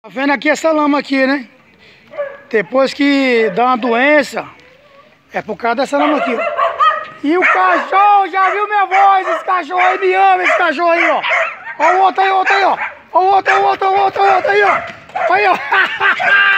Tá vendo aqui essa lama aqui, né? Depois que dá uma doença, é por causa dessa lama aqui, ó. E o cachorro, já viu minha voz? Esse cachorro aí me ama, esse cachorro aí, ó. Ó o outro aí, ó. Ó o outro aí, ó. Aí, ó.